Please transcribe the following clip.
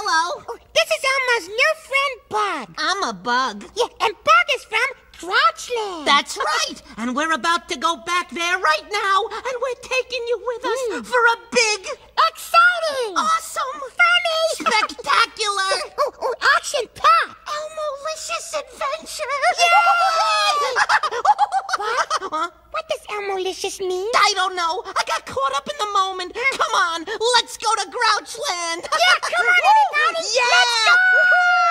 Hello. This is Elmo's new friend, Bug. I'm a bug. Yeah, and Bug is from Grouchland. That's right. And we're about to go back there right now, and we're taking you with us for a big, exciting, awesome, funny, spectacular, action-packed, Elmo-licious adventure. Yay! What does Elmo-licious mean? I don't know. I got caught up in the moment. Come on, let's go to Grouchland. Yeah, come on, everybody. Yeah. Let's go.